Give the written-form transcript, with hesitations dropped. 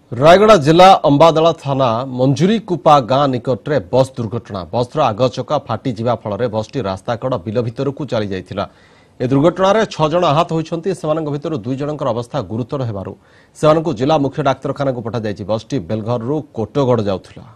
रायगड़ा जिला अंबादला थाना मंजूरी कुपा गां निकट में बस दुर्घटना बसर आग चका फाटी जिबा फल बसटी रास्ताकड़ बिल भितर को चली जाइथिला। ए दुर्घटना रे 6 जन आहत होइछंती। सेमानक भितर 2 जनकर अवस्था गुरुतर हेबारु सेमानकु जिला मुख्य डाक्तरखाना को पठा जाइछि। बसटी बेलघर रु कोटगढ़ जाउथिला।